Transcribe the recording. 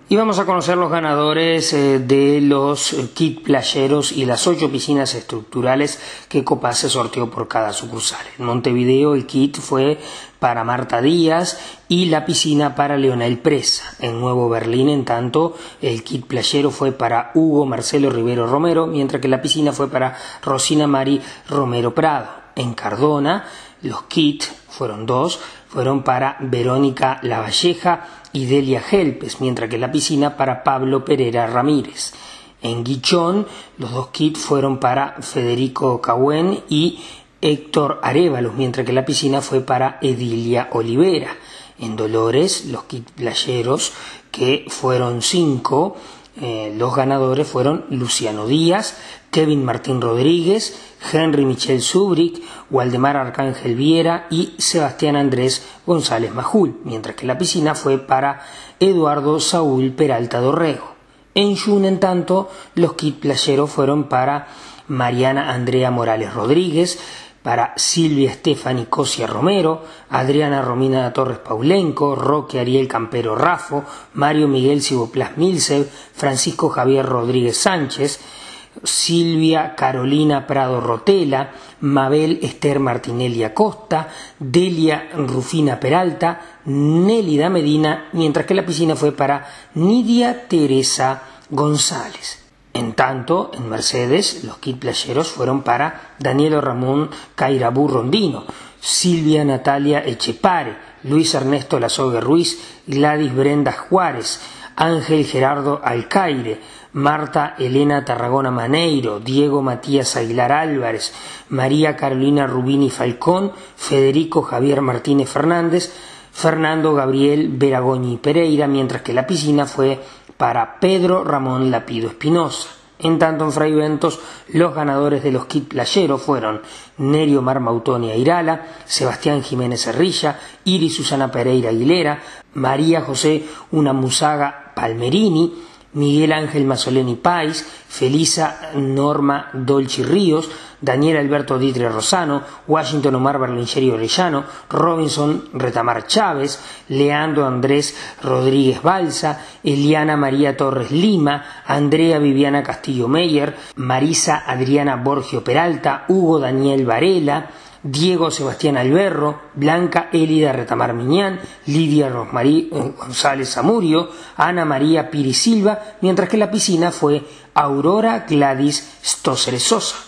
Y vamos a conocer los ganadores de los kits playeros y las 8 piscinas estructurales que Copase sorteó por cada sucursal. En Montevideo el kit fue para Marta Díaz y la piscina para Leonel Presa. En Nuevo Berlín, en tanto, el kit playero fue para Hugo Marcelo Rivero Romero, mientras que la piscina fue para Rosina Mari Romero Prado. En Cardona, los kits fueron 2, fueron para Verónica Lavalleja y Delia Helpes, mientras que la piscina para Pablo Pereira Ramírez. En Guichón, los 2 kits fueron para Federico Cahuen y Héctor Arévalos, mientras que la piscina fue para Edilia Olivera. En Dolores, los kits playeros, que fueron 5, los ganadores fueron Luciano Díaz, Kevin Martín Rodríguez, Henry Michel Zubrick, Waldemar Arcángel Viera y Sebastián Andrés González Majul, mientras que la piscina fue para Eduardo Saúl Peralta Dorrego. En Jun, en tanto, los kits playeros fueron para Mariana Andrea Morales Rodríguez, para Silvia Estefani Cosia Romero, Adriana Romina Torres Paulenco, Roque Ariel Campero Rafo, Mario Miguel Ciboplas Milsev, Francisco Javier Rodríguez Sánchez, Silvia Carolina Prado Rotela, Mabel Esther Martinelli Acosta, Delia Rufina Peralta, Nélida Medina, mientras que la piscina fue para Nidia Teresa González. En tanto, en Mercedes, los kits playeros fueron para Danielo Ramón Cairabú Rondino, Silvia Natalia Echepare, Luis Ernesto Lazogue Ruiz, Gladys Brenda Juárez, Ángel Gerardo Alcaire, Marta Elena Tarragona Maneiro, Diego Matías Aguilar Álvarez, María Carolina Rubini Falcón, Federico Javier Martínez Fernández, Fernando Gabriel Veragoñi Pereira, mientras que la piscina fue para Pedro Ramón Lapido Espinosa. En tanto, en Fray Ventos, los ganadores de los kits playeros fueron Nerio Marmautonia Irala, Sebastián Jiménez Herrilla, Iris Susana Pereira Aguilera, María José Unamusaga Palmerini, Miguel Ángel Mazzoleni Pais, Felisa Norma Dolci Ríos, Daniel Alberto Ditre Rosano, Washington Omar Berlingeri Orellano, Robinson Retamar Chávez, Leandro Andrés Rodríguez Balsa, Eliana María Torres Lima, Andrea Viviana Castillo Meyer, Marisa Adriana Borgio Peralta, Hugo Daniel Varela, Diego Sebastián Alberro, Blanca Élida Retamar Miñán, Lidia Rosmarí González Zamurio, Ana María Piri Silva, mientras que la piscina fue Aurora Gladys Stoser Sosa.